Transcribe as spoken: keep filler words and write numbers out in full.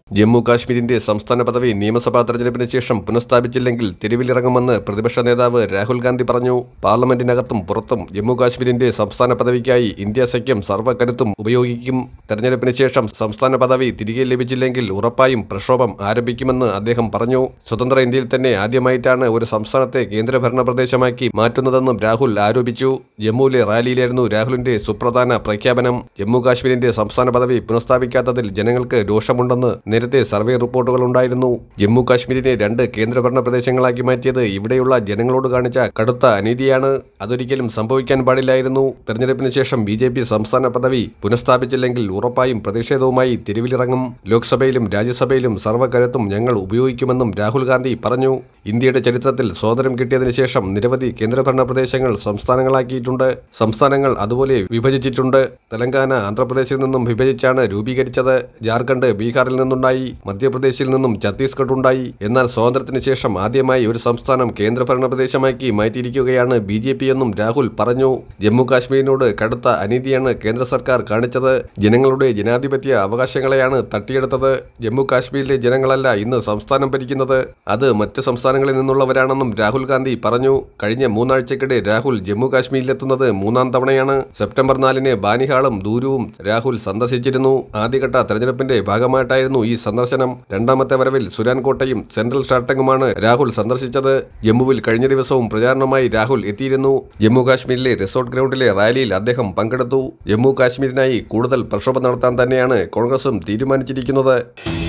ജമ്മു കാശ്മീരിന്റെ സംസ്ഥാന പദവി നിയമസഭാ തെരഞ്ഞെടുപ്പിന് ശേഷം പുനഃസ്ഥാപിച്ചില്ലെങ്കിൽ തെരുവിലിറങ്ങുമെന്ന് പ്രതിപക്ഷ നേതാവ് രാഹുൽ ഗാന്ധി പറഞ്ഞു. പാർലമെന്റിനകത്തും പുറത്തും ജമ്മു കാശ്മീരിന്റെ സംസ്ഥാന പദവിക്കായി ഇന്ത്യ സഖ്യം സർവ്വകരുത്തും ഉപയോഗിക്കും. തെരഞ്ഞെടുപ്പിന് ശേഷം സംസ്ഥാന പദവി തിരികെ ലഭിച്ചില്ലെങ്കിൽ ഉറപ്പായും പ്രക്ഷോഭം ആരംഭിക്കുമെന്ന് അദ്ദേഹം പറഞ്ഞു. സ്വതന്ത്ര ഇന്ത്യയിൽ തന്നെ ആദ്യമായിട്ടാണ് ഒരു സംസ്ഥാനത്തെ കേന്ദ്രഭരണ പ്രദേശമാക്കി മാറ്റുന്നതെന്നും രാഹുൽ ആരോപിച്ചു. ജമ്മുവിലെ റാലിയിലായിരുന്നു രാഹുലിന്റെ സുപ്രധാന പ്രഖ്യാപനം. ജമ്മു കാശ്മീരിന്റെ സംസ്ഥാന പദവി പുനഃസ്ഥാപിക്കാത്തതിൽ ജനങ്ങൾക്ക് രോഷമുണ്ടെന്ന് നേരത്തെ സർവേ റിപ്പോർട്ടുകളുണ്ടായിരുന്നു. ജമ്മു കാശ്മീരിനെ രണ്ട് കേന്ദ്രഭരണ പ്രദേശങ്ങളാക്കി മാറ്റിയത് ഇവിടെയുള്ള ജനങ്ങളോട് കാണിച്ച കടുത്ത അനീതിയാണ്. അതൊരിക്കലും സംഭവിക്കാൻ പാടില്ലായിരുന്നു. തെരഞ്ഞെടുപ്പിന് ശേഷം ബി ജെ പി സംസ്ഥാന പദവി പുനഃസ്ഥാപിച്ചില്ലെങ്കിൽ ഉറപ്പായും പ്രതിഷേധവുമായി തെരുവിലിറങ്ങും. ലോക്സഭയിലും രാജ്യസഭയിലും സർവ്വകരുത്തും ഞങ്ങൾ ഉപയോഗിക്കുമെന്നും രാഹുൽ ഗാന്ധി പറഞ്ഞു. ഇന്ത്യയുടെ ചരിത്രത്തിൽ സ്വാതന്ത്ര്യം കിട്ടിയതിനു ശേഷം നിരവധി കേന്ദ്രഭരണ പ്രദേശങ്ങൾ സംസ്ഥാനങ്ങളാക്കിയിട്ടുണ്ട്. സംസ്ഥാനങ്ങൾ അതുപോലെ വിഭജിച്ചിട്ടുണ്ട്. തെലങ്കാന ആന്ധ്രാപ്രദേശിൽ നിന്നും വിഭജിച്ചാണ് രൂപീകരിച്ചത്. ജാർഖണ്ഡ് ബീഹാറിൽ നിന്നുണ്ടായി. മധ്യപ്രദേശിൽ നിന്നും ഛത്തീസ്ഗഡ് ഉണ്ടായി. എന്നാൽ സ്വാതന്ത്ര്യത്തിന് ശേഷം ആദ്യമായി ഒരു സംസ്ഥാനം കേന്ദ്രഭരണ പ്രദേശമാക്കി മാറ്റിയിരിക്കുകയാണ് ബി ജെ പി എന്നും രാഹുൽ പറഞ്ഞു. ജമ്മു കാശ്മീരിനോട് കടുത്ത അനീതിയാണ് കേന്ദ്ര സർക്കാർ കാണിച്ചത്. ജനങ്ങളുടെ ജനാധിപത്യ അവകാശങ്ങളെയാണ് തട്ടിയെടുത്തത്. ജമ്മു കാശ്മീരിലെ ജനങ്ങളല്ല ഇന്ന് സംസ്ഥാനം ഭരിക്കുന്നത്, അത് മറ്റ് സംസ്ഥാനങ്ങളിൽ നിന്നുള്ളവരാണെന്നും രാഹുൽ ഗാന്ധി പറഞ്ഞു. കഴിഞ്ഞ മൂന്നാഴ്ചക്കിടെ രാഹുൽ ജമ്മു കാശ്മീരിലെത്തുന്നത് മൂന്നാം തവണയാണ്. സെപ്റ്റംബർ നാലിന് ബാനിഹാളും ദൂരുവും രാഹുൽ സന്ദർശിച്ചിരുന്നു. ആദ്യഘട്ട തെരഞ്ഞെടുപ്പിന്റെ ഭാഗമായിട്ടായിരുന്നു ഈ സന്ദർശനം. രണ്ടാമത്തെ വരവിൽ സുരാൻകോട്ടയും സെൻട്രൽ ഷാർട്ടങ്ങുമാണ് രാഹുൽ സന്ദർശിച്ചത്. ജമ്മുവിൽ കഴിഞ്ഞ ദിവസവും പ്രചാരണമായി രാഹുൽ എത്തിയിരുന്നു. ജമ്മു കാശ്മീരിലെ റിസോർട്ട് ഗ്രൗണ്ടിലെ റാലിയിൽ അദ്ദേഹം പങ്കെടുത്തു. ജമ്മു കാശ്മീരിനായി കൂടുതൽ പ്രക്ഷോഭം നടത്താൻ തന്നെയാണ് കോൺഗ്രസും തീരുമാനിച്ചിരിക്കുന്നത്.